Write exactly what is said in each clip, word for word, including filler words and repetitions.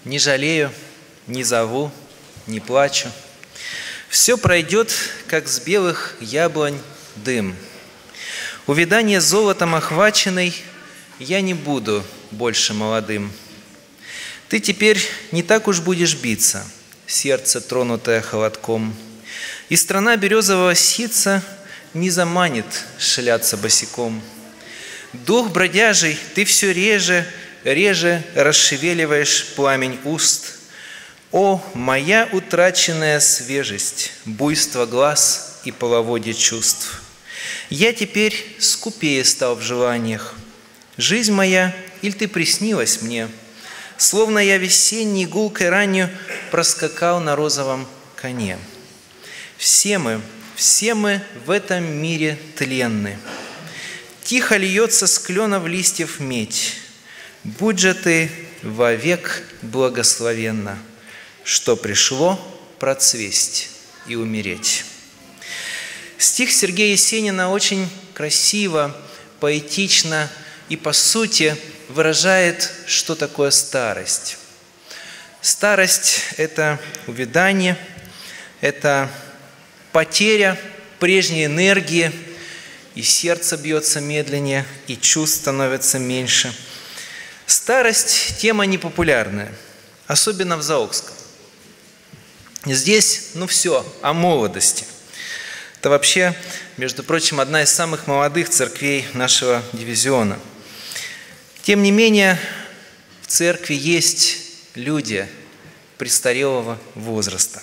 Не жалею, не зову, не плачу. Все пройдет, как с белых яблонь дым. Увядание золотом охваченный, я не буду больше молодым. Ты теперь не так уж будешь биться, сердце, тронутое холодком, и страна березового ситца не заманит шляться босиком. Дух бродяжий, ты все реже, реже расшевеливаешь пламень уст. О, моя утраченная свежесть, буйство глаз и половодье чувств! Я теперь скупее стал в желаниях. Жизнь моя, иль ты приснилась мне, словно я весенней гулкой ранью проскакал на розовом коне. Все мы, все мы в этом мире тленны. Тихо льется с кленов листьев медь. Будь же ты вовек благословенна, что пришло процвесть и умереть. Стих Сергея Есенина очень красиво, поэтично и, по сути, выражает, что такое старость. Старость – это увядание, это потеря прежней энергии, и сердце бьется медленнее, и чувств становится меньше. Старость – тема непопулярная, особенно в Заокском. Здесь, ну все, о молодости. Это вообще, между прочим, одна из самых молодых церквей нашего дивизиона. Тем не менее, в церкви есть люди престарелого возраста.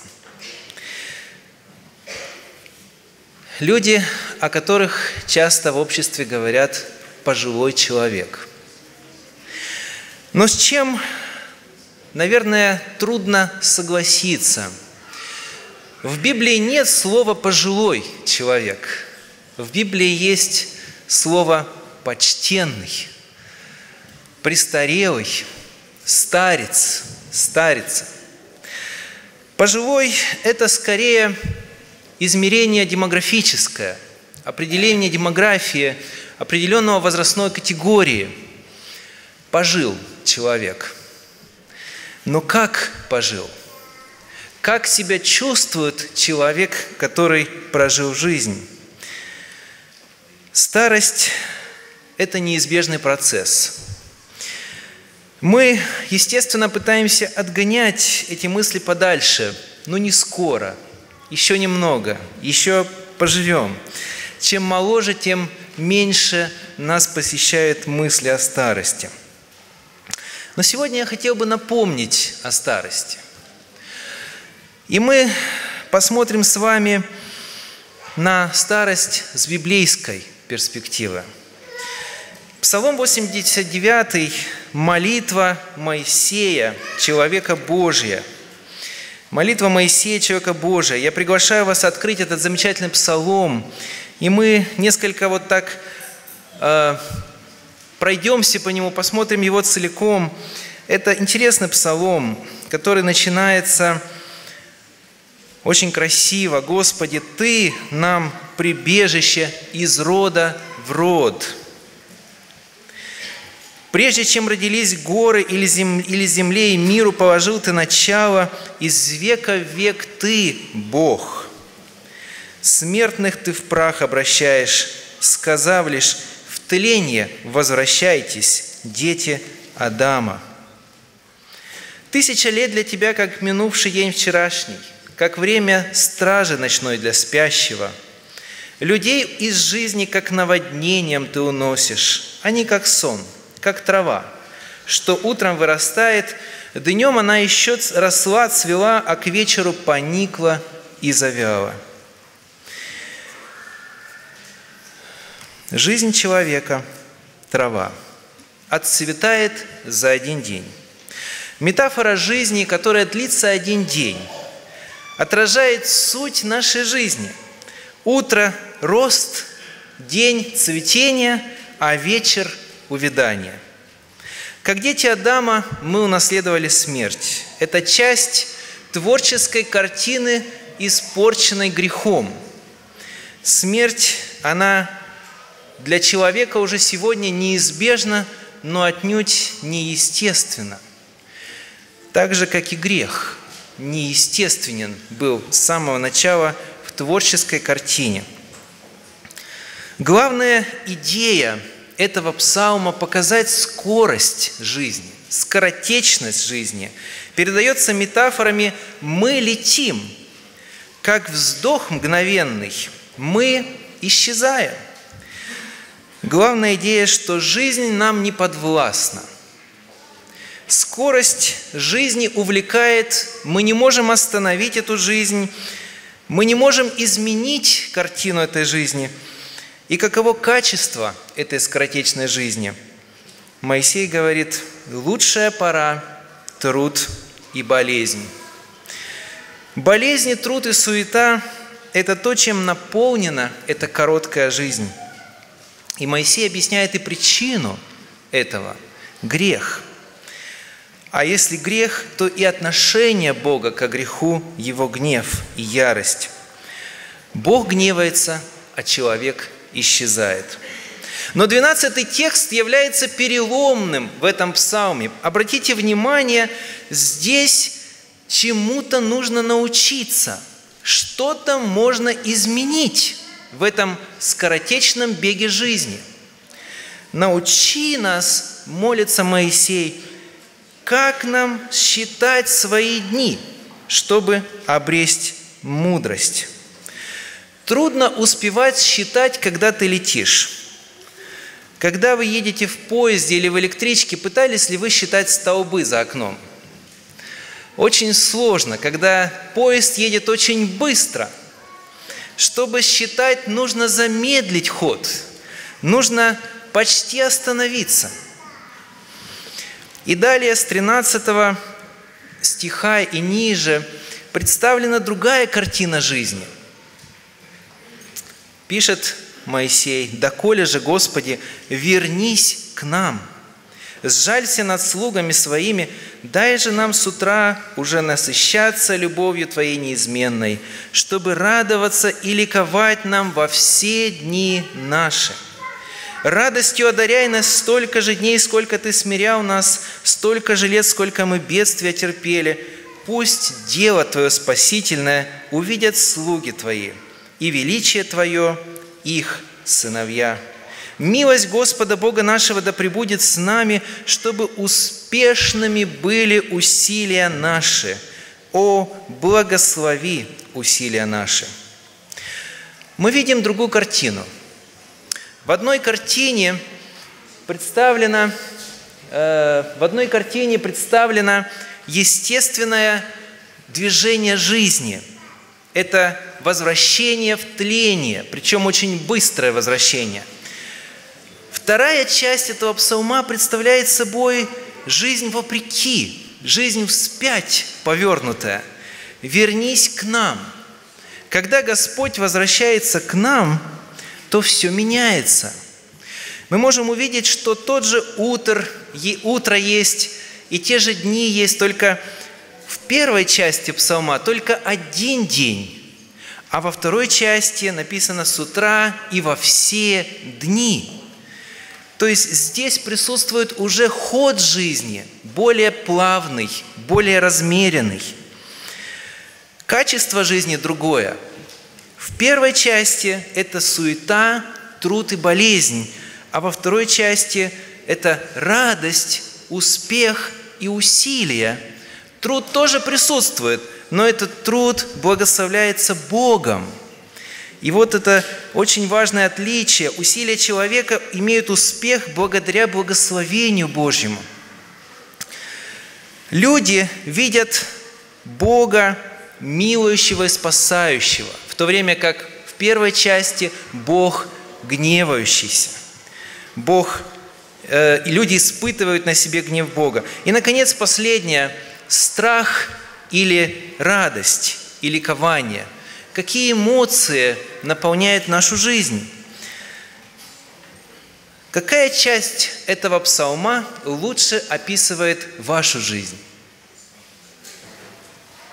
Люди, о которых часто в обществе говорят «пожилой человек». Но с чем, наверное, трудно согласиться. В Библии нет слова «пожилой человек». В Библии есть слово «почтенный», «престарелый», «старец», «старица». Пожилой – это скорее измерение демографическое, определение демографии определенного возрастной категории. Пожил человек. Но как пожил? Как себя чувствует человек, который прожил жизнь? Старость – это неизбежный процесс. Мы, естественно, пытаемся отгонять эти мысли подальше, но не скоро, еще немного, еще поживем. Чем моложе, тем меньше нас посещают мысли о старости. Но сегодня я хотел бы напомнить о старости. И мы посмотрим с вами на старость с библейской перспективы. Псалом восемьдесят девять, молитва Моисея, человека Божия. Молитва Моисея, человека Божия. Я приглашаю вас открыть этот замечательный псалом, и мы несколько вот так э, пройдемся по нему, посмотрим его целиком. Это интересный псалом, который начинается очень красиво. «Господи, Ты нам прибежище из рода в род. Прежде чем родились горы или, зем... или земле и миру, положил Ты начало, из века в век Ты, Бог. Смертных Ты в прах обращаешь, сказав лишь, в тление возвращайтесь, дети Адама. Тысяча лет для Тебя, как минувший день вчерашний, как время стражи ночной для спящего. Людей из жизни, как наводнением Ты уносишь, они как сон, как трава, что утром вырастает, днем она еще росла, цвела, а к вечеру поникла и завяла. Жизнь человека – трава, отцветает за один день. Метафора жизни, которая длится один день, отражает суть нашей жизни. Утро – рост, день – цветение, а вечер – увядание. Как дети Адама мы унаследовали смерть. Это часть творческой картины, испорченной грехом. Смерть, она для человека уже сегодня неизбежна, но отнюдь неестественна. так же, как и грех, неестественен был с самого начала в творческой картине. Главная идея этого псалма – показать скорость жизни, скоротечность жизни. Передается метафорами «мы летим», как вздох мгновенный, мы исчезаем. Главная идея, что жизнь нам не подвластна. Скорость жизни увлекает, мы не можем остановить эту жизнь, мы не можем изменить картину этой жизни. И каково качество этой скоротечной жизни? Моисей говорит: лучшая пора – труд и болезнь. Болезни, труд и суета – это то, чем наполнена эта короткая жизнь. И Моисей объясняет и причину этого – грех. А если грех, то и отношение Бога к греху – его гнев и ярость. Бог гневается, а человек исчезает. Но двенадцатый текст является переломным в этом псалме. Обратите внимание, здесь чему-то нужно научиться, что-то можно изменить в этом скоротечном беге жизни. «Научи нас, — молится Моисей, — как нам считать свои дни, чтобы обресть мудрость». Трудно успевать считать, когда ты летишь. Когда вы едете в поезде или в электричке, пытались ли вы считать столбы за окном? Очень сложно, когда поезд едет очень быстро. Чтобы считать, нужно замедлить ход, нужно почти остановиться. И далее с тринадцатого стиха и ниже представлена другая картина жизни. Пишет Моисей: «Доколе же, Господи, вернись к нам, сжалься над слугами своими, дай же нам с утра уже насыщаться любовью Твоей неизменной, чтобы радоваться и ликовать нам во все дни наши. Радостью одаряй нас столько же дней, сколько Ты смирял нас, столько же лет, сколько мы бедствия терпели. Пусть дело Твое спасительное увидят слуги Твои, и величие Твое их сыновья. Милость Господа Бога нашего да пребудет с нами, чтобы успешными были усилия наши. О, благослови усилия наши». Мы видим другую картину. В одной картине представлено, э, в одной картине представлено естественное движение жизни. Это возвращение в тление, причем очень быстрое возвращение. Вторая часть этого псалма представляет собой жизнь вопреки, жизнь вспять повернутая. «Вернись к нам». Когда Господь возвращается к нам, то все меняется. Мы можем увидеть, что тот же утр, утро есть, и те же дни есть, только в первой части псалма только один день, а во второй части написано «с утра и во все дни». То есть здесь присутствует уже ход жизни, более плавный, более размеренный. Качество жизни другое. В первой части это суета, труд и болезнь, а во второй части это радость, успех и усилие. Труд тоже присутствует, но этот труд благословляется Богом. И вот это очень важное отличие. Усилия человека имеют успех благодаря благословению Божьему. Люди видят Бога, милующего и спасающего, в то время как в первой части Бог гневающийся. Бог, э, и люди испытывают на себе гнев Бога. И, наконец, последнее – страх или радость, или ликование. Какие эмоции наполняют нашу жизнь? Какая часть этого псалма лучше описывает вашу жизнь?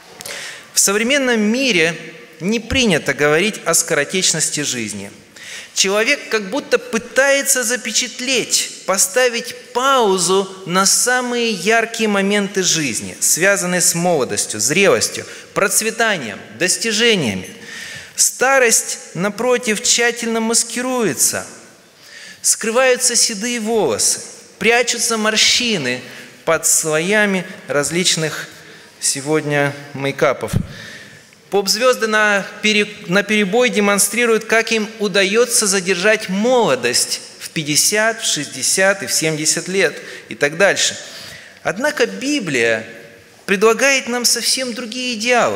В современном мире не принято говорить о скоротечности жизни. Человек как будто пытается запечатлеть, поставить паузу на самые яркие моменты жизни, связанные с молодостью, зрелостью, процветанием, достижениями. Старость, напротив, тщательно маскируется. Скрываются седые волосы, прячутся морщины под слоями различных сегодня мейкапов. Поп-звезды на перебой демонстрируют, как им удается задержать молодость в пятьдесят, в шестьдесят и в семьдесят лет и так дальше. Однако Библия предлагает нам совсем другие идеалы.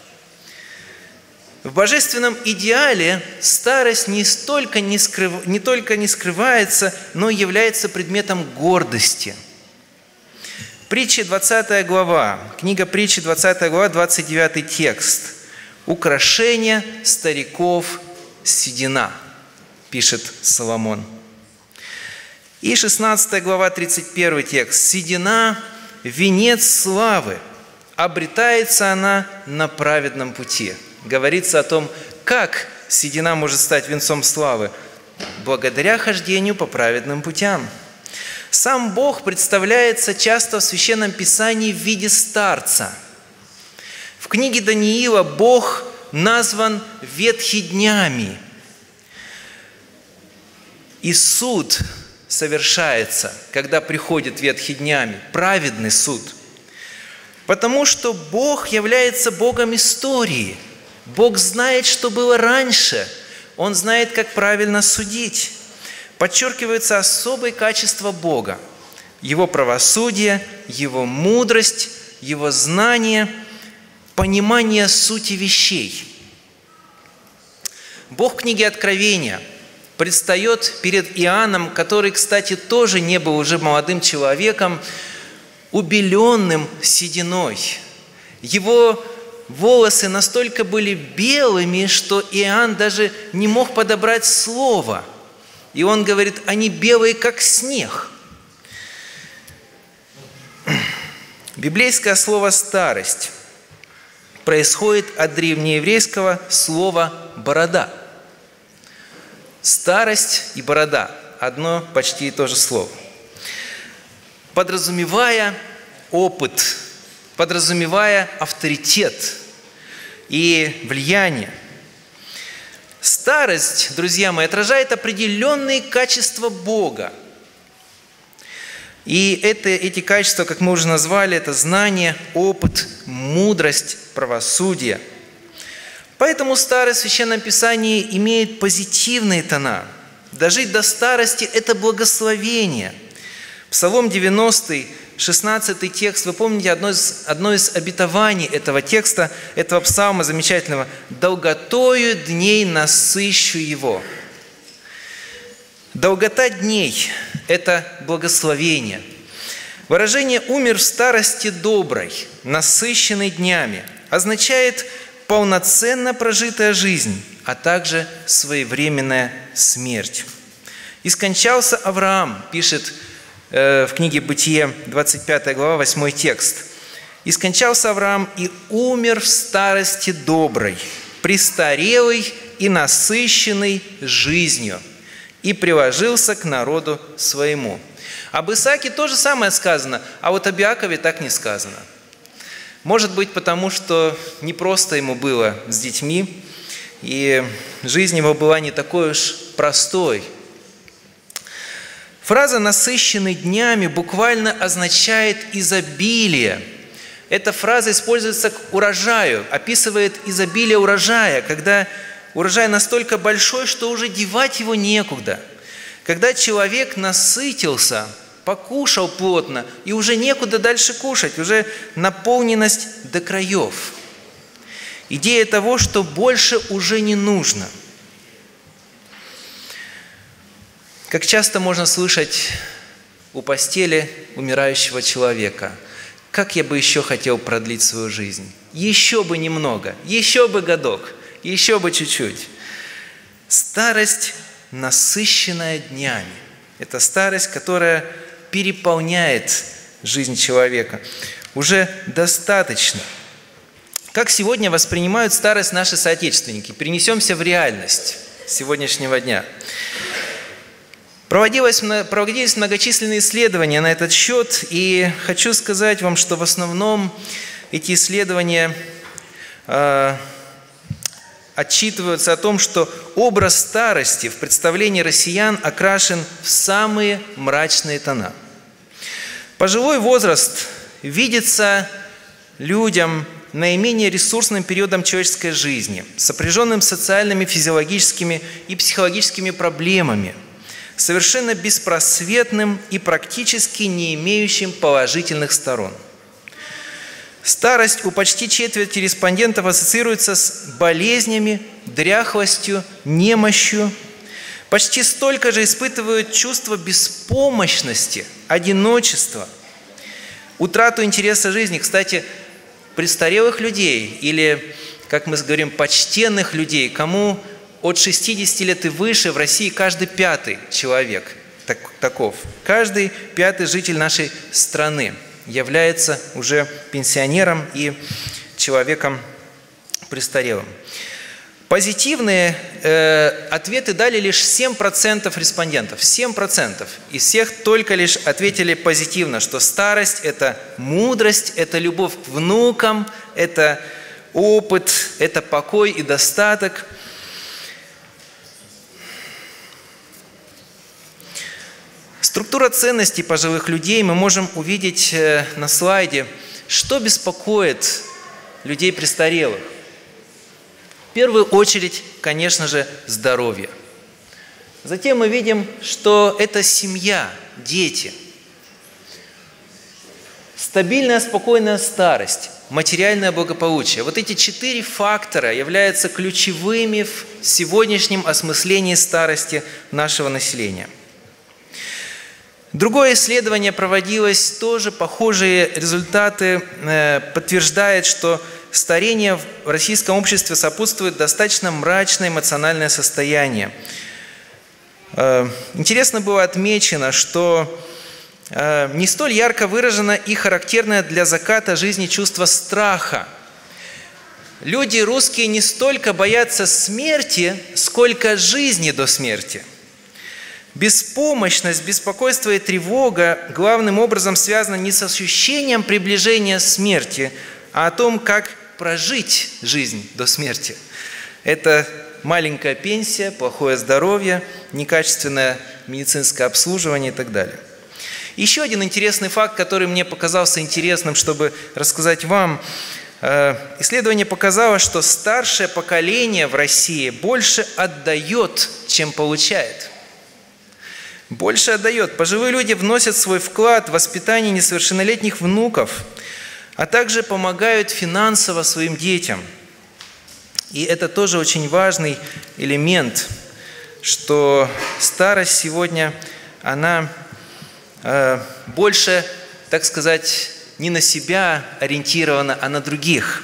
В божественном идеале старость не, столько не, скрыв... не только не скрывается, но и является предметом гордости. Притча двадцатая глава, книга Притчи двадцатая глава, двадцать девятый текст. «Украшение стариков седина», пишет Соломон. И шестнадцатая глава, тридцать первый текст. «Седина – венец славы, обретается она на праведном пути». Говорится о том, как седина может стать венцом славы. Благодаря хождению по праведным путям. Сам Бог представляется часто в Священном Писании в виде старца. В книге Даниила Бог назван ветхиднями. И суд совершается, когда приходит ветхиднями, праведный суд. Потому что Бог является Богом истории. Бог знает, что было раньше. Он знает, как правильно судить. Подчеркиваются особые качества Бога. Его правосудие, Его мудрость, Его знание, понимание сути вещей. Бог в книге Откровения предстает перед Иоанном, который, кстати, тоже не был уже молодым человеком, убеленным сединой. Его волосы настолько были белыми, что Иоанн даже не мог подобрать слово. И он говорит, они белые, как снег. Библейское слово «старость» происходит от древнееврейского слова «борода». Старость и борода – одно почти и то же слово. Подразумевая опыт, подразумевая авторитет и влияние. Старость, друзья мои, отражает определенные качества Бога. И это, эти качества, как мы уже назвали, это знание, опыт, мудрость, правосудие. Поэтому старость в Священном Писании имеет позитивные тона. Дожить до старости – это благословение. Псалом девяностый, шестнадцатый текст, вы помните одно из, одно из обетований этого текста, этого псалма замечательного. «Долготою дней насыщу его». Долгота дней – это благословение. Выражение «умер в старости доброй», насыщенной днями, означает полноценно прожитая жизнь, а также своевременная смерть. «И скончался Авраам», пишет э, в книге Бытие, двадцать пятая глава, восьмой текст. «И скончался Авраам и умер в старости доброй, престарелый и насыщенный жизнью, и приложился к народу своему». Об Исааке то же самое сказано, а вот об Иакове так не сказано. Может быть, потому что не просто ему было с детьми, и жизнь его была не такой уж простой. Фраза «насыщенный днями» буквально означает изобилие. Эта фраза используется к урожаю, описывает изобилие урожая, когда урожай настолько большой, что уже девать его некуда. Когда человек насытился, покушал плотно, и уже некуда дальше кушать, уже наполненность до краев. Идея того, что больше уже не нужно. Как часто можно слышать у постели умирающего человека: «Как я бы еще хотел продлить свою жизнь? Еще бы немного, еще бы годок, еще бы чуть-чуть». Старость, насыщенная днями. Это старость, которая переполняет жизнь человека. Уже достаточно. Как сегодня воспринимают старость наши соотечественники? Перенесемся в реальность. сегодняшнего дня. Проводилось, проводились многочисленные исследования на этот счет, и хочу сказать вам, что в основном эти исследования э, отчитываются о том, что образ старости в представлении россиян окрашен в самые мрачные тона. Пожилой возраст видится людям наименее ресурсным периодом человеческой жизни, сопряженным с социальными, физиологическими и психологическими проблемами, совершенно беспросветным и практически не имеющим положительных сторон. Старость у почти четверти респондентов ассоциируется с болезнями, дряхлостью, немощью. Почти столько же испытывают чувство беспомощности, одиночества, утрату интереса жизни. Кстати, престарелых людей или, как мы говорим, почтенных людей, кому от шестидесяти лет и выше в России каждый пятый человек так, таков. Каждый пятый житель нашей страны является уже пенсионером и человеком престарелым. Позитивные э, ответы дали лишь семь процентов респондентов. семь процентов из всех только лишь ответили позитивно, что старость – это мудрость, это любовь к внукам, это опыт, это покой и достаток. Структура ценностей пожилых людей мы можем увидеть на слайде, что беспокоит людей престарелых. В первую очередь, конечно же, здоровье. Затем мы видим, что это семья, дети. Стабильная, спокойная старость, материальное благополучие. Вот эти четыре фактора являются ключевыми в сегодняшнем осмыслении старости нашего населения. Другое исследование проводилось, тоже похожие результаты э, подтверждает, что старение в российском обществе сопутствует достаточно мрачное эмоциональное состояние. Э, интересно было отмечено, что э, не столь ярко выражено и характерное для заката жизни чувство страха. Люди русские не столько боятся смерти, сколько жизни до смерти. Беспомощность, беспокойство и тревога главным образом связаны не с ощущением приближения смерти, а о том, как прожить жизнь до смерти. Это маленькая пенсия, плохое здоровье, некачественное медицинское обслуживание и так далее. Еще один интересный факт, который мне показался интересным, чтобы рассказать вам. Исследование показало, что старшее поколение в России больше отдает, чем получает. Больше отдает. Пожилые люди вносят свой вклад в воспитание несовершеннолетних внуков, а также помогают финансово своим детям. И это тоже очень важный элемент, что старость сегодня, она э, больше, так сказать, не на себя ориентирована, а на других.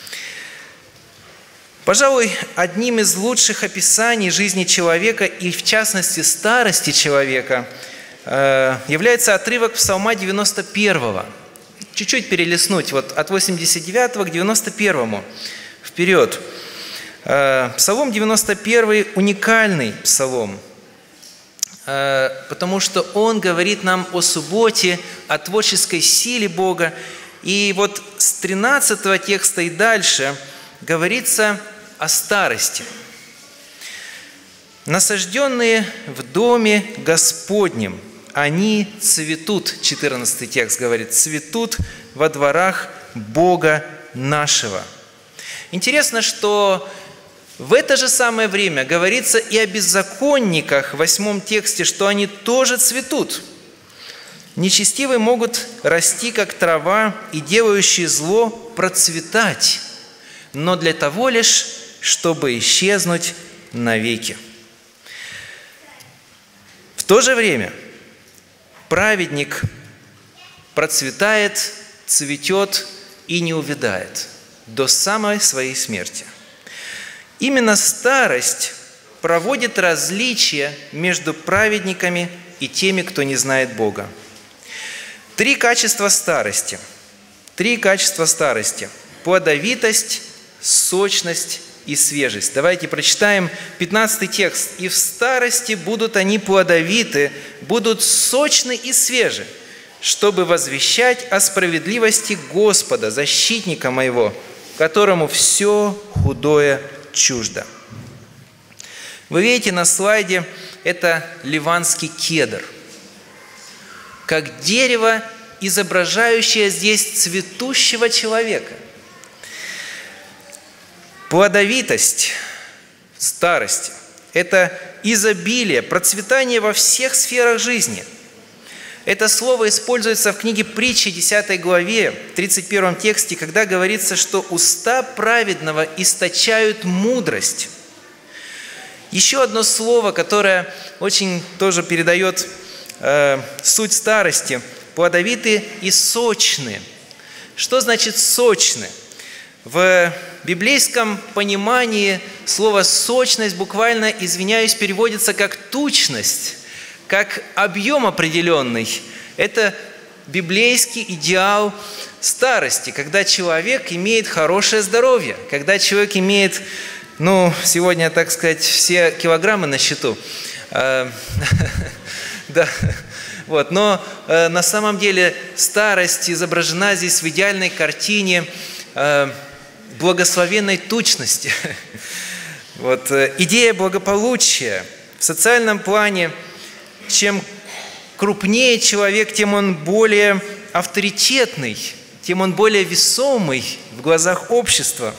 Пожалуй, одним из лучших описаний жизни человека и, в частности, старости человека является отрывок Псалма девяносто первого. Чуть-чуть перелистнуть, вот от восемьдесят девятого к девяносто первому, вперед. Псалом девяносто первый – уникальный псалом, потому что он говорит нам о субботе, о творческой силе Бога. И вот с тринадцатого текста и дальше говорится о старости. «Насажденные в доме Господнем, они цветут», четырнадцатый текст говорит, «цветут во дворах Бога нашего». Интересно, что в это же самое время говорится и о беззаконниках в восьмом тексте, что они тоже цветут. «Нечестивые могут расти, как трава, и делающие зло процветать, но для того лишь, чтобы исчезнуть навеки». В то же время праведник процветает, цветет и не увядает до самой своей смерти. Именно старость проводит различия между праведниками и теми, кто не знает Бога. Три качества старости. Три качества старости. Плодовитость, сочность и свежесть. Давайте прочитаем пятнадцатый текст. «И в старости будут они плодовиты, будут сочны и свежи, чтобы возвещать о справедливости Господа, защитника моего, которому все худое чуждо». Вы видите на слайде, это ливанский кедр, как дерево, изображающее здесь цветущего человека. Плодовитость в старости – это изобилие, процветание во всех сферах жизни. Это слово используется в книге Притчи, десятой главе, тридцать первом тексте, когда говорится, что уста праведного источают мудрость. Еще одно слово, которое очень тоже передает э, суть старости – плодовитые и сочные. Что значит сочные? В библейском понимании слово «сочность» буквально, извиняюсь, переводится как «тучность», как объем определенный. Это библейский идеал старости, когда человек имеет хорошее здоровье, когда человек имеет, ну, сегодня, так сказать, все килограммы на счету. Да. Вот. Но на самом деле старость изображена здесь в идеальной картине благословенной тучности. Вот. Идея благополучия в социальном плане, чем крупнее человек, тем он более авторитетный, тем он более весомый в глазах общества.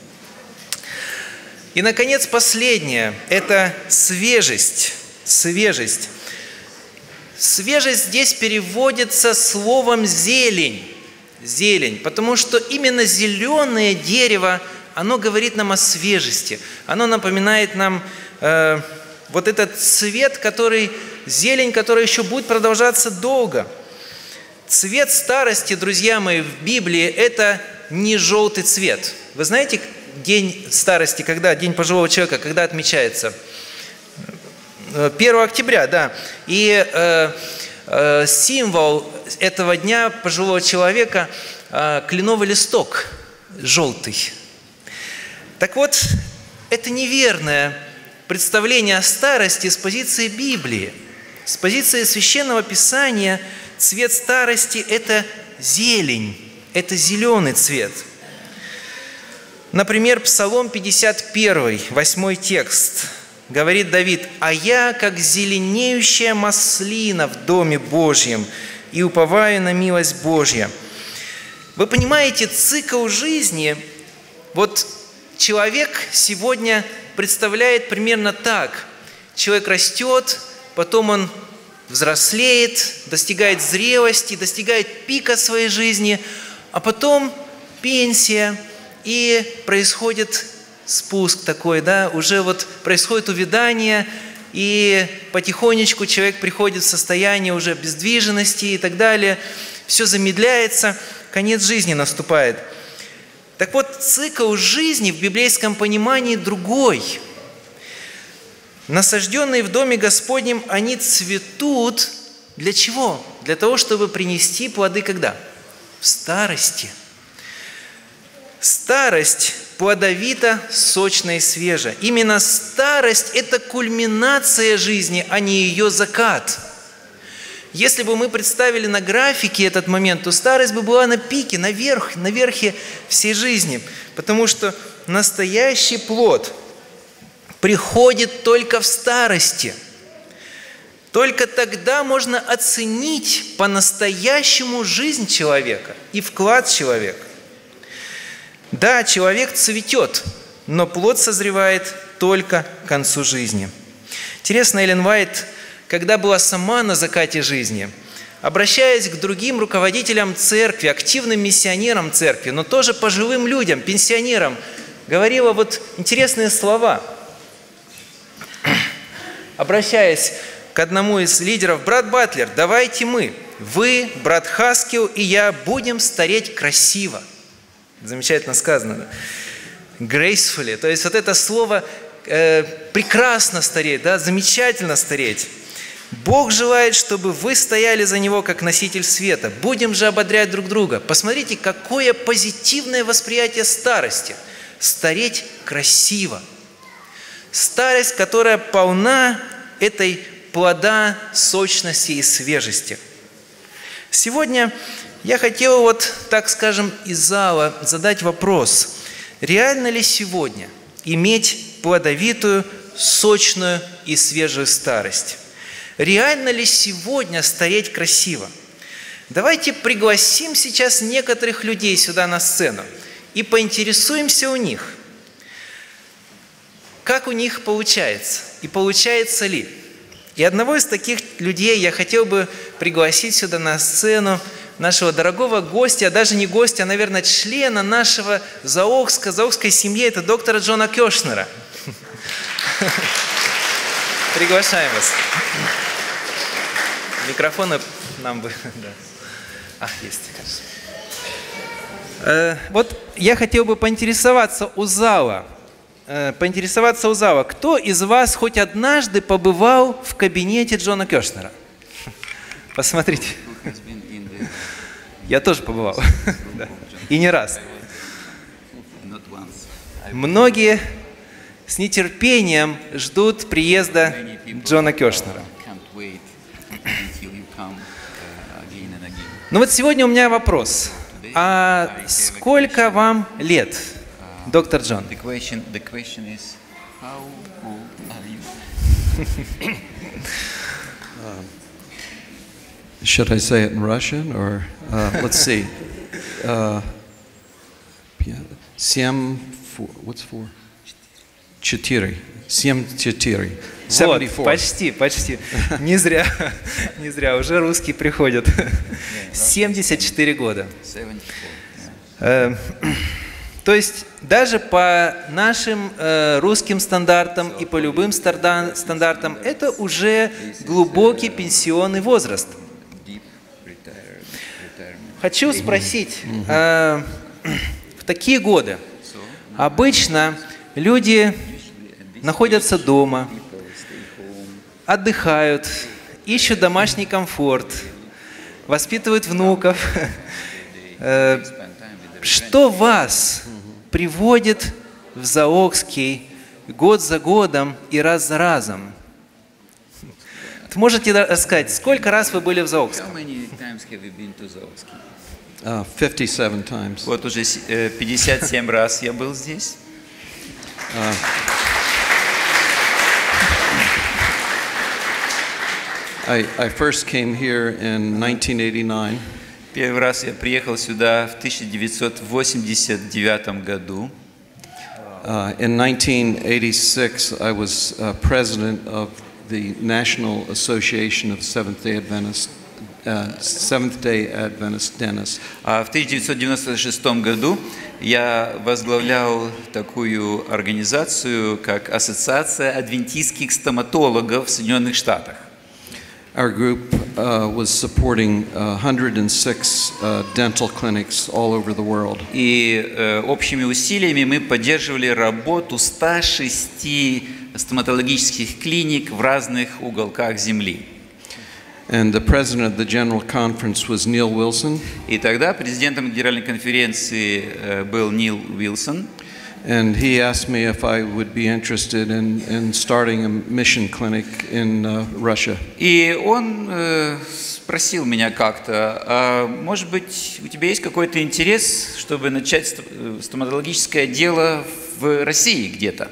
И, наконец, последнее – это свежесть. Свежесть. Свежесть здесь переводится словом «зелень». Зелень, потому что именно зеленое дерево, оно говорит нам о свежести. Оно напоминает нам э, вот этот цвет, который, зелень, которая еще будет продолжаться долго. Цвет старости, друзья мои, в Библии – это не желтый цвет. Вы знаете, день старости, когда, день пожилого человека, когда отмечается? первого октября, да. И э, э, символ этого дня пожилого человека э, – кленовый листок желтый. Так вот, это неверное представление о старости с позиции Библии. С позиции Священного Писания цвет старости – это зелень, это зеленый цвет. Например, Псалом пятьдесят один, восьмой текст. Говорит Давид: «А я, как зеленеющая маслина в Доме Божьем, и уповаю на милость Божью». Вы понимаете, цикл жизни, вот человек сегодня представляет примерно так. Человек растет, потом он взрослеет, достигает зрелости, достигает пика своей жизни, а потом пенсия, и происходит спуск такой, да, уже вот происходит увядание, и потихонечку человек приходит в состояние уже бездвижности и так далее, все замедляется, конец жизни наступает. Так вот, цикл жизни в библейском понимании другой. Насажденные в Доме Господнем, они цветут для чего? Для того, чтобы принести плоды когда? В старости. Старость плодовита, сочна и свежа. Именно старость – это кульминация жизни, а не ее закат. Если бы мы представили на графике этот момент, то старость бы была на пике, наверх, на верхе всей жизни. Потому что настоящий плод приходит только в старости. Только тогда можно оценить по-настоящему жизнь человека и вклад человека. Да, человек цветет, но плод созревает только к концу жизни. Интересно, Эллен Уайт, когда была сама на закате жизни, обращаясь к другим руководителям церкви, активным миссионерам церкви, но тоже пожилым людям, пенсионерам, говорила вот интересные слова. Обращаясь к одному из лидеров: брат Батлер, давайте мы, вы, брат Хаскил и я будем стареть красиво. Замечательно сказано. Gracefully. То есть вот это слово э, прекрасно стареть, да, замечательно стареть. Бог желает, чтобы вы стояли за Него как носитель света. Будем же ободрять друг друга. Посмотрите, какое позитивное восприятие старости. стареть красиво. Старость, которая полна этой плода сочности и свежести. Сегодня я хотел вот, так скажем, из зала задать вопрос. Реально ли сегодня иметь плодовитую, сочную и свежую старость? Реально ли сегодня стареть красиво? Давайте пригласим сейчас некоторых людей сюда на сцену и поинтересуемся у них, как у них получается и получается ли. И одного из таких людей я хотел бы пригласить сюда на сцену, нашего дорогого гостя, а даже не гостя, а, наверное, члена нашего заокска, заокской семьи, это доктора Джона Кёшнера. Приглашаем вас. Микрофоны нам бы... А, есть, хорошо. Вот я хотел бы поинтересоваться у зала, поинтересоваться у зала, кто из вас хоть однажды побывал в кабинете Джона Кёшнера? Посмотрите. Я тоже побывал. Да. И не раз. Многие с нетерпением ждут приезда Джона Кёшнера. Ну вот сегодня у меня вопрос. А сколько вам лет, доктор Джон? The question, the question is, how old are you? um, should I say it in Russian or uh, let's see? Uh, Семь, four, what's four? Четыре. Семь, четыре. Вот, почти, почти. Не зря, не зря, уже русские приходят. семьдесят четыре года. Э, то есть даже по нашим э, русским стандартам и по любым стандартам это уже глубокий пенсионный возраст. Хочу спросить, э, в такие годы обычно люди находятся дома, отдыхают, ищут домашний комфорт, воспитывают внуков. Что вас приводит в Заокский год за годом и раз за разом? Можете сказать, сколько раз вы были в Заокске? Uh, fifty-seven times. Вот уже пятьдесят семь раз я был здесь. Uh, I, I first came here in nineteen eighty-nine. Первый раз я приехал сюда в тысяча девятьсот восемьдесят девятом году. Uh, in nineteen eighty-six, I was uh, president of the National Association of Seventh-day Adventists, uh, Seventh-day Adventist Dentists. А в тысяча девятьсот девяносто шестом году я возглавлял такую организацию, как Ассоциация адвентистских стоматологов в Соединенных Штатах. Our group uh, was supporting uh, one hundred six uh, dental clinics all over the world. И э, общими усилиями мы поддерживали работу ста шести стоматологических клиник в разных уголках земли. And the president of the General Conference was Neil Wilson. И тогда президентом Генеральной конференции э, был Нил Уилсон. And he asked me if I would be interested in, in starting a mission clinic in uh, Russia. И он э, спросил меня как-то, а, может быть, у тебя есть какой-то интерес, чтобы начать стоматологическое дело в России где-то?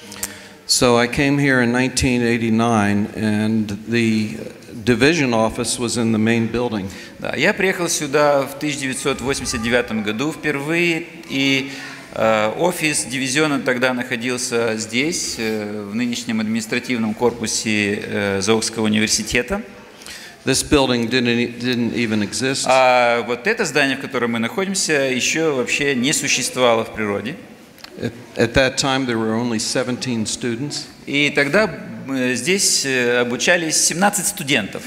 So I came here in nineteen eighty-nine, and the division office was in the main building. Да, я приехал сюда в тысяча девятьсот восемьдесят девятом году впервые, и офис дивизиона тогда находился здесь, в нынешнем административном корпусе Заокского университета. This building didn't, didn't even exist. А вот это здание, в котором мы находимся, еще вообще не существовало в природе. At, at that time there were only seventeen students. И тогда здесь обучались семнадцать студентов.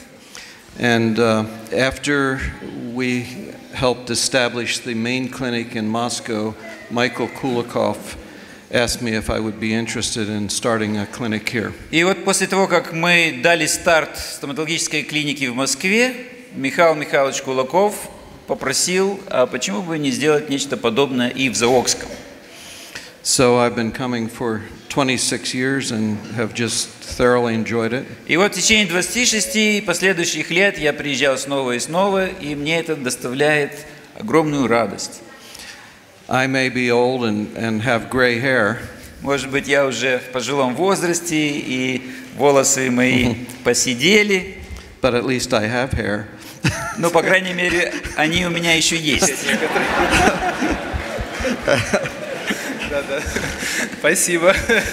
And uh, after we helped establish the main clinic in Moscow, Michael Kulikov asked me if I would be interested in starting a clinic here. И вот после того, как мы дали старт стоматологической клинике в Москве, Михаил Михайлович Кулаков попросил, а почему бы не сделать нечто подобное и в Заокском? So I've been coming for twenty-six years and have just thoroughly enjoyed it. И вот в течение двадцати шести последующих лет я приезжал снова и снова, и мне это доставляет огромную радость. I may be old and, and have gray hair. Может быть, я уже в пожилом возрасте, и волосы мои посидели. But at least I have hair. Но, по крайней мере, они у меня еще есть. Спасибо.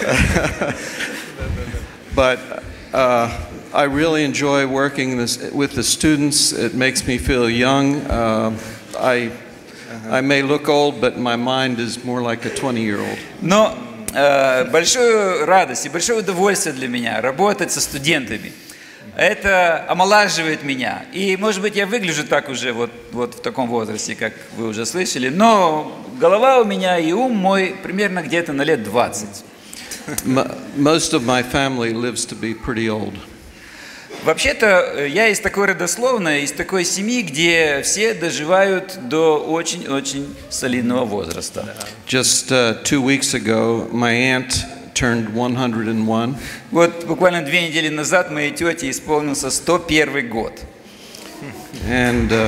But uh, I really enjoy working this, with the students. It makes me feel young. Uh, I, I may look old, but my mind is more like a twenty-year-old. Но э, большую радость и большое удовольствие для меня работать со студентами. Это омолаживает меня. И, может быть, я выгляжу так уже вот, вот в таком возрасте, как вы уже слышали, но голова у меня и ум мой примерно где-то на лет двадцать. Most of my family lives to be pretty old. Вообще-то, я из такой родословной, из такой семьи, где все доживают до очень-очень солидного возраста. Just uh, two weeks ago, my aunt turned one hundred and one. Вот буквально две недели назад моей тете исполнился сто первый год. And uh,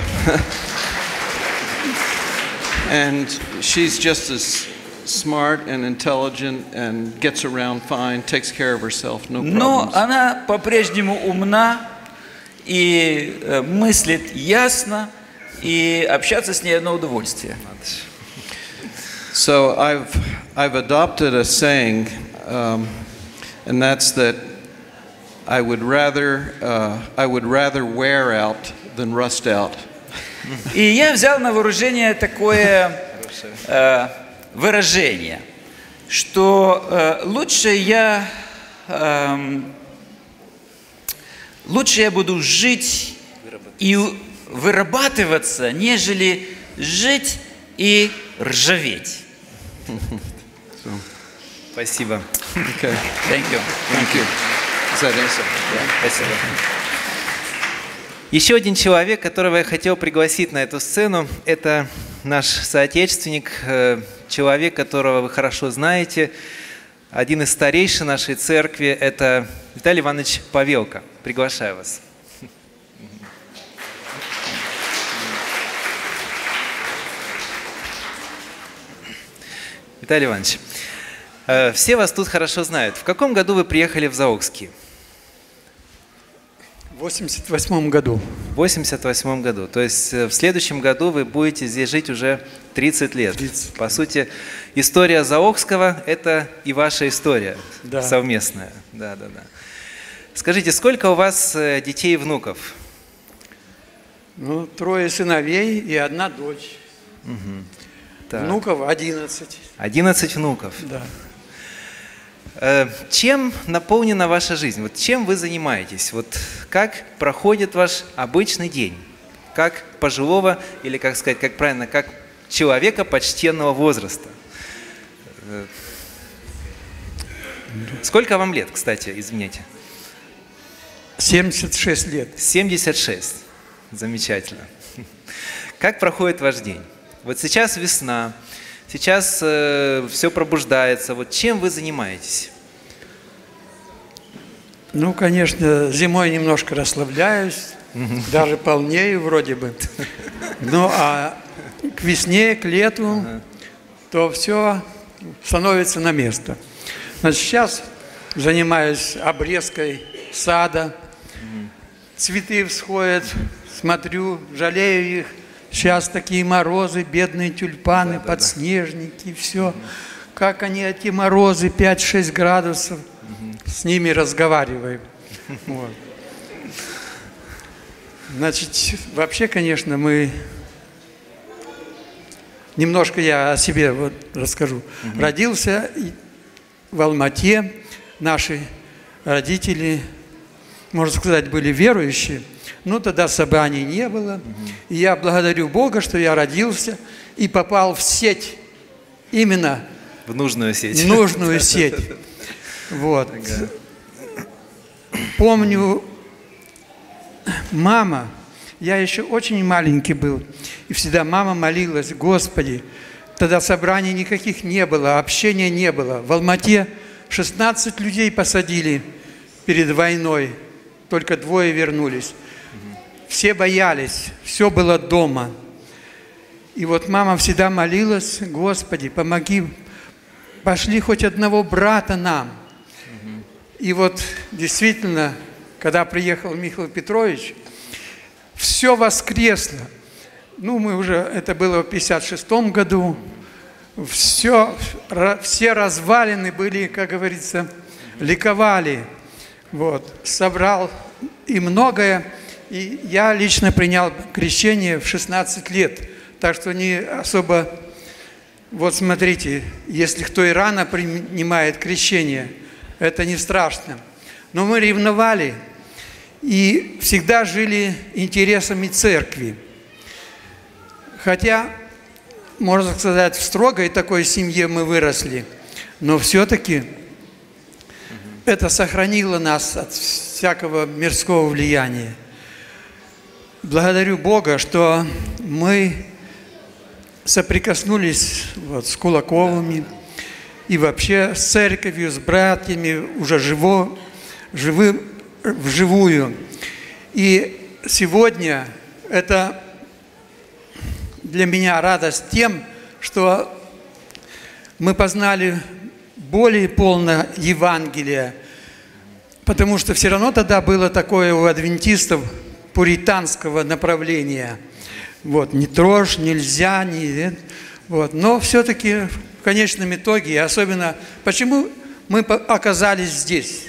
and she's just as smart and intelligent and gets around fine, takes care of herself, no Но problems. она по-прежнему умна и э, мыслит ясно, и общаться с ней одно удовольствие. So I've I've adopted a saying, um, and that's that I would rather uh, I would rather wear out than rust out. И я взял на вооружение такое э, выражение, что э, лучше я э, лучше я буду жить и вырабатываться, нежели жить и ржаветь. So, Спасибо. okay, Thank you. thank you. Is that it? Спасибо. Еще один человек, которого я хотел пригласить на эту сцену, это наш соотечественник, э, человек, которого вы хорошо знаете, один из старейшин нашей церкви, это Виталий Иванович Павелко. Приглашаю вас. Виталий Иванович, э, все вас тут хорошо знают. В каком году вы приехали в Заокский? В восемьдесят восьмом году. В восемьдесят восьмом году. То есть э, в следующем году вы будете здесь жить уже тридцать лет. тридцать. По сути, история Заокского – это и ваша история Да. совместная. Да, да, да. Скажите, сколько у вас э, детей и внуков? Ну, трое сыновей и одна дочь. Так. Внуков одиннадцать. одиннадцать внуков. Да. Э, Чем наполнена ваша жизнь? Вот чем вы занимаетесь? Вот как проходит ваш обычный день? Как пожилого, или, как сказать, как правильно, как человека почтенного возраста? Э, Сколько вам лет, кстати, извините? семьдесят шесть лет. семьдесят шесть. Замечательно. Как проходит ваш день? Вот сейчас весна, сейчас э, все пробуждается. Вот чем вы занимаетесь? Ну, конечно, зимой немножко расслабляюсь, даже полнею вроде бы. Ну, а к весне, к лету, то все становится на место. Значит, сейчас занимаюсь обрезкой сада, цветы всходят, смотрю, жалею их. Сейчас такие морозы, бедные тюльпаны, Да, да, да. подснежники, все. Как они, эти морозы, пять-шесть градусов, с ними разговариваем. Вот. Значит, вообще, конечно, мы... Немножко я о себе вот расскажу. Родился и- в Алмате. Наши родители, можно сказать, были верующие. Ну, тогда собраний не было. И я благодарю Бога, что я родился и попал в сеть, именно В нужную сеть. в нужную сеть. Вот. Помню, мама, я еще очень маленький был, и всегда мама молилась: Господи, Тогда собраний никаких не было, общения не было. В Алмате шестнадцать людей посадили перед войной, только двое вернулись. Все боялись, все было дома. И вот мама всегда молилась: Господи, помоги, пошли хоть одного брата нам. И вот действительно, когда приехал Михаил Петрович, все воскресло. Ну, мы уже, это было в пятьдесят шестом году, все, все развалины были, как говорится, ликовали. Вот, собрал и многое. И я лично принял крещение в шестнадцать лет. Так что не особо... Вот смотрите, если кто и рано принимает крещение, это не страшно. Но мы ревновали и всегда жили интересами церкви. Хотя, можно сказать, в строгой такой семье мы выросли, но все-таки это сохранило нас от всякого мирского влияния. Благодарю Бога, что мы соприкоснулись вот с Кулаковыми и вообще с церковью, с братьями уже живо, живы, вживую. И сегодня это для меня радость тем, что мы познали более полно Евангелие, потому что все равно тогда было такое у адвентистов пуританского направления. Вот, не трожь, нельзя, не... Вот. Но все-таки в конечном итоге, особенно, почему мы оказались здесь?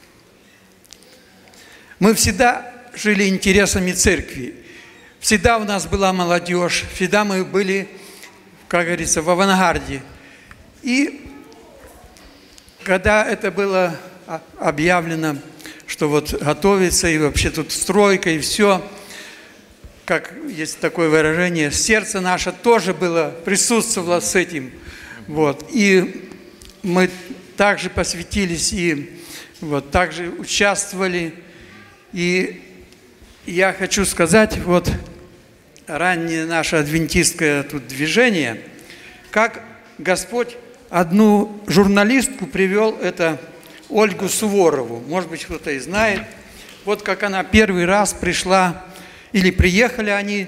Мы всегда жили интересами церкви. Всегда у нас была молодежь, всегда мы были, как говорится, в авангарде. И когда это было объявлено, что вот готовится, и вообще тут стройка, и все, как есть такое выражение, сердце наше тоже было, присутствовало с этим. Вот. И мы также посвятились, и вот также участвовали. И я хочу сказать, вот раннее наше адвентистское тут движение, как Господь одну журналистку привел, это Ольгу Суворову. Может быть, кто-то и знает. Вот как она первый раз пришла, или приехали они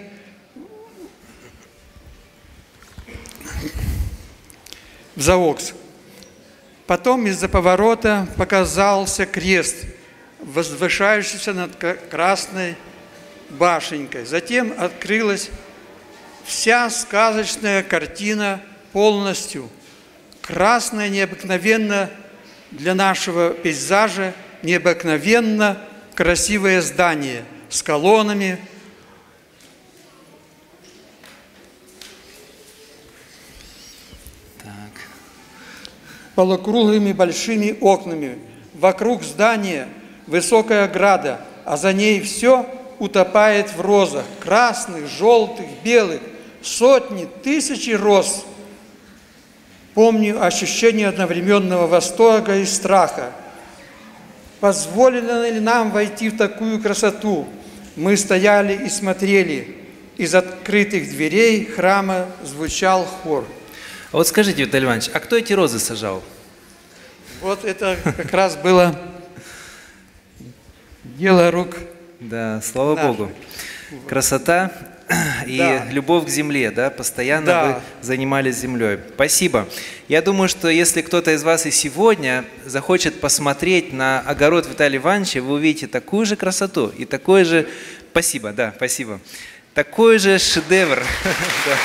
в Заокс. Потом из-за поворота показался крест, возвышающийся над красной башенькой. Затем открылась вся сказочная картина полностью. Красное необыкновенно для нашего пейзажа, необыкновенно красивое здание с колоннами. Так. Полукруглыми большими окнами. Вокруг здания высокая ограда, а за ней все утопает в розах. Красных, желтых, белых. Сотни, тысячи роз. Помню ощущение одновременного восторга и страха. Позволено ли нам войти в такую красоту? Мы стояли и смотрели. Из открытых дверей храма звучал хор. А вот скажите, Виталий Иванович, а кто эти розы сажал? Вот это как раз было дело рук. Да, слава наших. Богу. Красота и Да. любовь к земле, да, постоянно Да. вы занимались землей. Спасибо. Я думаю, что если кто-то из вас и сегодня захочет посмотреть на огород Виталия Ивановича, вы увидите такую же красоту и такой же... Спасибо, да, спасибо. Такой же шедевр. Да.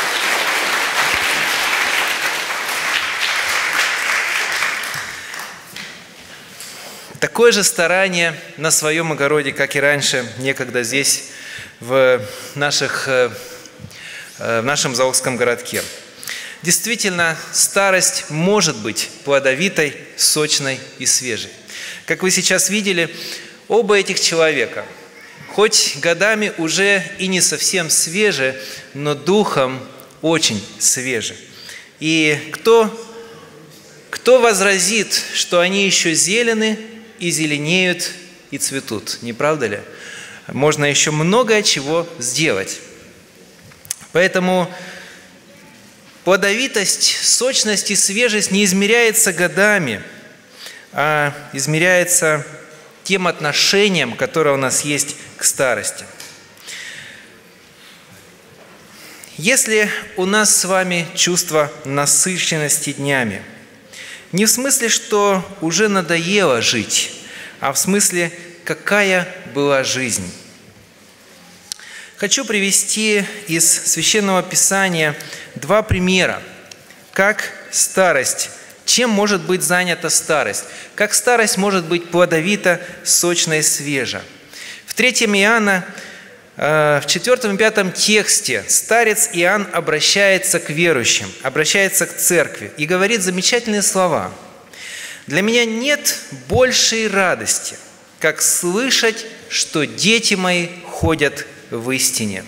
Такое же старание на своем огороде, как и раньше, некогда здесь, в, наших, в нашем Заокском городке. Действительно, старость может быть плодовитой, сочной и свежей. Как вы сейчас видели, оба этих человека, хоть годами уже и не совсем свежи, но духом очень свежи. И кто, кто возразит, что они еще зелены, и зеленеют, и цветут, не правда ли? Можно еще многое чего сделать. Поэтому Плодовитость, сочность и свежесть не измеряется годами, а измеряется тем отношением, которое у нас есть к старости. Если у нас с вами чувство насыщенности днями, не в смысле, что уже надоело жить, а в смысле, какая была жизнь. Хочу привести из Священного Писания два примера, как старость, чем может быть занята старость, как старость может быть плодовита, сочна и свежа. В третьем Иоанна, в четвёртом и пятом тексте старец Иоанн обращается к верующим, обращается к церкви и говорит замечательные слова. «Для меня нет большей радости, как слышать, что дети мои ходят в истине».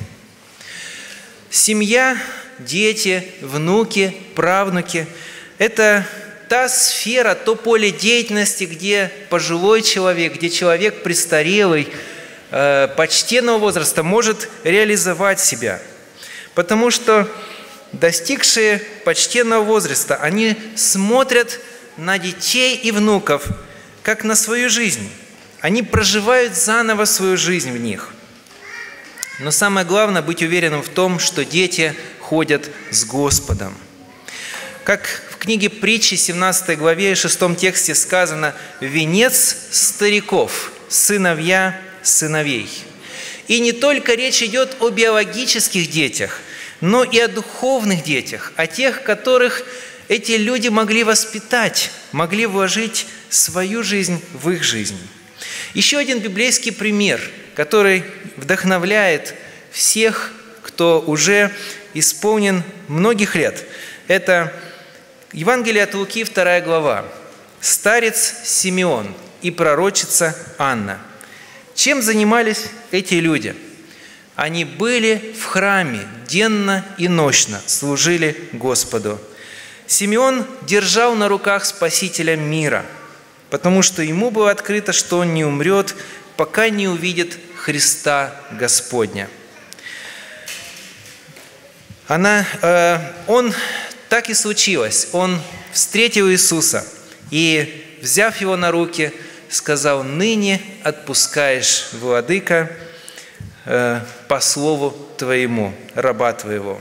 Семья, дети, внуки, правнуки – это та сфера, то поле деятельности, где пожилой человек, где человек престарелый, э, почтенного возраста может реализовать себя. Потому что достигшие почтенного возраста, они смотрят на детей и внуков, как на свою жизнь. Они проживают заново свою жизнь в них. Но самое главное – быть уверенным в том, что дети ходят с Господом. Как в книге Притчи, семнадцатой главе и шестом тексте сказано: «Венец стариков, сыновья сыновей». И не только речь идет о биологических детях, но и о духовных детях, о тех, которых эти люди могли воспитать, могли вложить свою жизнь в их жизнь. Еще один библейский пример, который вдохновляет всех, кто уже исполнен многих лет. Это Евангелие от Луки, вторая глава. Старец Симеон и пророчица Анна. Чем занимались эти люди? Они были в храме денно и нощно, служили Господу. Симеон держал на руках Спасителя мира, потому что ему было открыто, что он не умрет, пока не увидит Христа Господня. Она, э, он, так и случилось, он встретил Иисуса и, взяв его на руки, сказал: «Ныне отпускаешь, владыка, э, по слову твоему, раба твоего».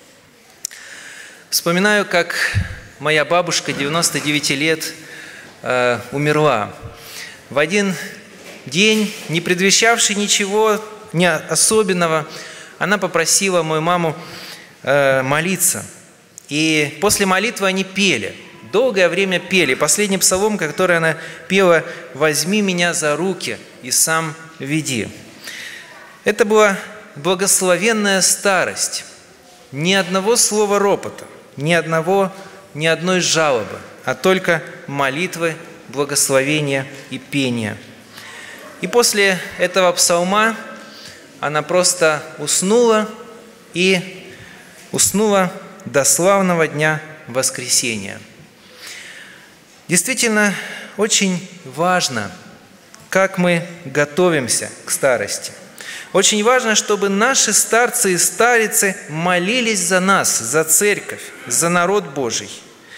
Вспоминаю, как моя бабушка, девяноста девяти лет, э, умерла. В один день, не предвещавший ничего не особенного, она попросила мою маму э, молиться. И после молитвы они пели. Долгое время пели. Последний псалом, который она пела: «Возьми меня за руки и сам веди». Это была благословенная старость. Ни одного слова ропота, ни одного, ни одной жалобы, а только молитвы, благословения и пения. И после этого псалма она просто уснула, и уснула до славного дня воскресения. Действительно, очень важно, как мы готовимся к старости. Очень важно, чтобы наши старцы и старицы молились за нас, за церковь, за народ Божий.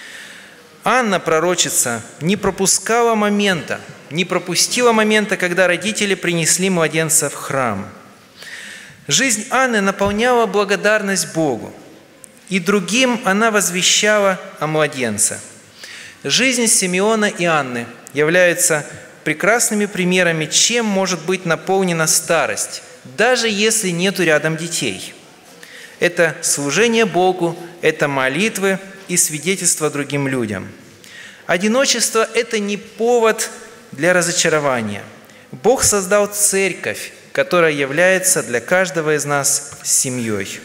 Анна, пророчица, не пропускала момента, не пропустила момента, когда родители принесли младенца в храм. Жизнь Анны наполняла благодарность Богу, и другим она возвещала о младенце. Жизнь Симеона и Анны являются прекрасными примерами, чем может быть наполнена старость, даже если нету рядом детей. Это служение Богу, это молитвы и свидетельство другим людям. Одиночество – это не повод для разочарования. Бог создал церковь, которая является для каждого из нас семьей.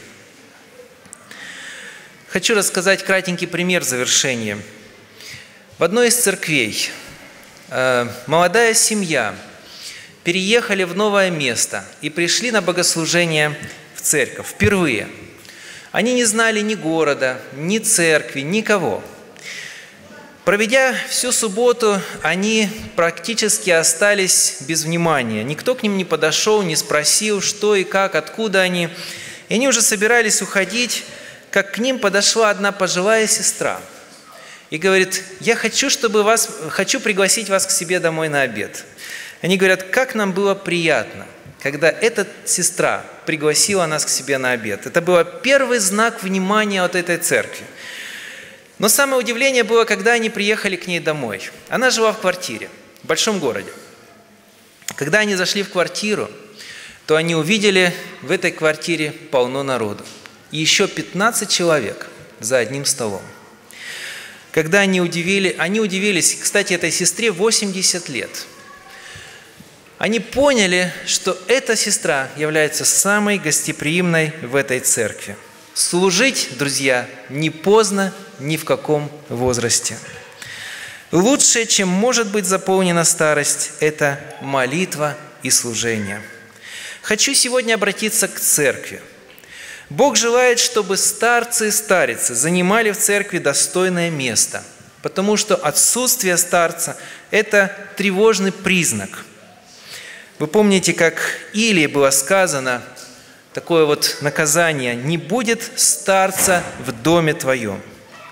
Хочу рассказать кратенький пример в завершение. В одной из церквей э, молодая семья переехали в новое место и пришли на богослужение в церковь впервые. Они не знали ни города, ни церкви, никого. Проведя всю субботу, они практически остались без внимания. Никто к ним не подошел, не спросил, что и как, откуда они. И они уже собирались уходить, как к ним подошла одна пожилая сестра и говорит: «Я хочу, чтобы вас, хочу пригласить вас к себе домой на обед». Они говорят: «Как нам было приятно, когда эта сестра пригласила нас к себе на обед». Это был первый знак внимания от этой церкви. Но самое удивление было, когда они приехали к ней домой. Она жила в квартире, в большом городе. Когда они зашли в квартиру, то они увидели в этой квартире полно народу. И еще пятнадцать человек за одним столом. Когда они, удивили, они удивились, кстати, этой сестре восемьдесят лет. Они поняли, что эта сестра является самой гостеприимной в этой церкви. Служить, друзья, не поздно ни в каком возрасте. Лучшее, чем может быть заполнена старость, это молитва и служение. Хочу сегодня обратиться к церкви. Бог желает, чтобы старцы и старицы занимали в церкви достойное место, потому что отсутствие старца – это тревожный признак. Вы помните, как Илии было сказано, такое вот наказание: «Не будет старца в доме твоем».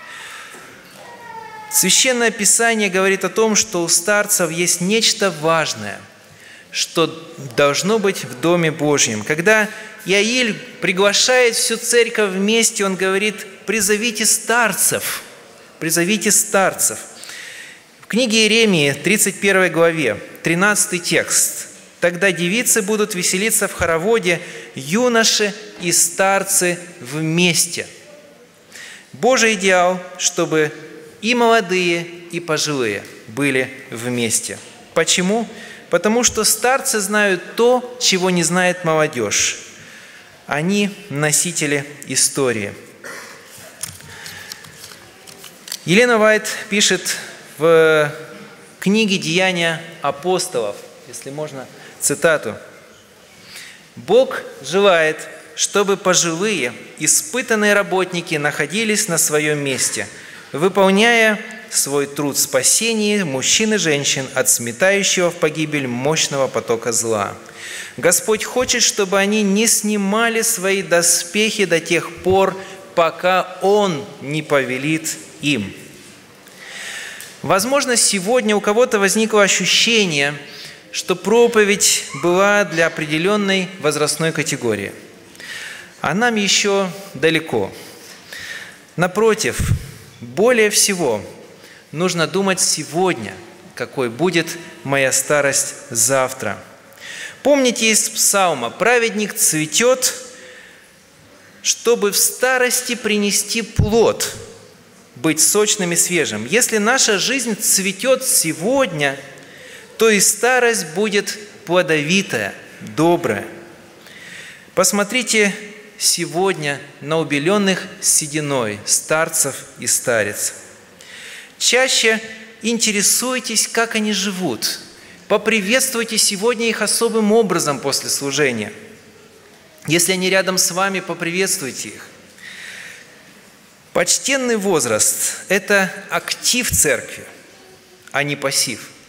Священное Писание говорит о том, что у старцев есть нечто важное, что должно быть в Доме Божьем. Когда Иаиль приглашает всю церковь вместе, он говорит: «Призовите старцев, призовите старцев». В книге Иеремии, тридцать первой главе, тринадцатый текст: «Тогда девицы будут веселиться в хороводе, юноши и старцы вместе». Божий идеал, чтобы и молодые, и пожилые были вместе. Почему? Потому что старцы знают то, чего не знает молодежь. Они носители истории. Елена Уайт пишет в книге «Деяния апостолов», если можно, цитату: «Бог желает, чтобы пожилые, испытанные работники находились на своем месте, выполняя свой труд в спасении мужчин и женщин от сметающего в погибель мощного потока зла. Господь хочет, чтобы они не снимали свои доспехи до тех пор, пока Он не повелит им». Возможно, сегодня у кого-то возникло ощущение, что проповедь была для определенной возрастной категории, а нам еще далеко. Напротив, более всего нужно думать сегодня, какой будет моя старость завтра. Помните из Псалма: «Праведник цветет, чтобы в старости принести плод, быть сочным и свежим». Если наша жизнь цветет сегодня, то и старость будет плодовитая, добрая. Посмотрите сегодня на убеленных сединой старцев и стариц. Чаще интересуйтесь, как они живут. Поприветствуйте сегодня их особым образом после служения. Если они рядом с вами, поприветствуйте их. Почтенный возраст – это актив церкви, а не пассив.